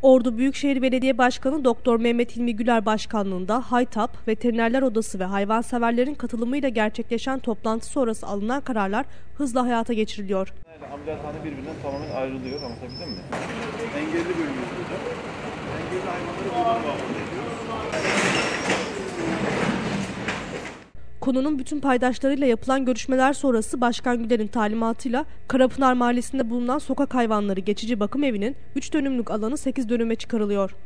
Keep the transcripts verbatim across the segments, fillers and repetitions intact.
Ordu Büyükşehir Belediye Başkanı Doktor Mehmet Hilmi Güler başkanlığında Haytap, Veterinerler Odası ve hayvanseverlerin katılımıyla gerçekleşen toplantı sonrası alınan kararlar hızla hayata geçiriliyor. Ameliyathane birbirinden tamamen ayrılıyor, anlatabildim mi? Engelli bölümümüz burada. Engelli hayvanları buradan muhafaza ediyoruz. Konunun bütün paydaşlarıyla yapılan görüşmeler sonrası Başkan Güler'in talimatıyla Karapınar Mahallesi'nde bulunan sokak hayvanları geçici bakım evinin üç dönümlük alanı sekiz dönüme çıkarılıyor.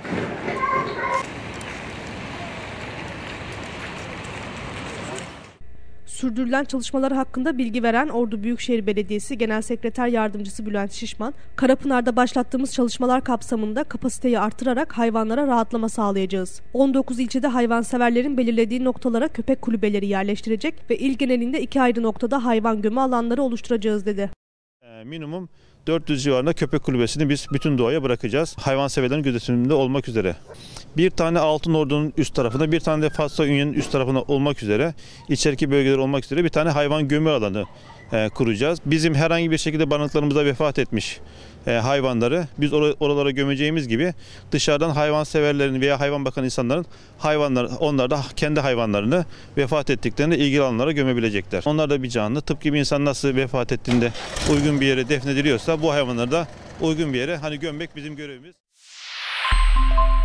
Sürdürülen çalışmalar hakkında bilgi veren Ordu Büyükşehir Belediyesi Genel Sekreter Yardımcısı Bülent Şişman, Karapınar'da başlattığımız çalışmalar kapsamında kapasiteyi artırarak hayvanlara rahatlama sağlayacağız. on dokuz ilçede hayvanseverlerin belirlediği noktalara köpek kulübeleri yerleştirecek ve il genelinde iki ayrı noktada hayvan gömü alanları oluşturacağız dedi. Minimum dört yüz civarında köpek kulübesini biz bütün doğaya bırakacağız. Hayvanseverlerin gözetiminde olmak üzere. Bir tane Altınordu'nun üst tarafında, bir tane de Fatsa Ünye'nin üst tarafında olmak üzere, içeriki bölgeler olmak üzere bir tane hayvan gömü alanı e, kuracağız. Bizim herhangi bir şekilde barınaklarımızda vefat etmiş e, hayvanları biz or oralara gömeceğimiz gibi dışarıdan hayvanseverlerin veya hayvan bakan insanların hayvanlar, onlar da kendi hayvanlarını vefat ettiklerinde ilgili alanlara gömebilecekler. Onlar da bir canlı. Tıpkı bir insan nasıl vefat ettiğinde uygun bir yere defnediliyorsa bu hayvanları da uygun bir yere hani gömmek bizim görevimiz.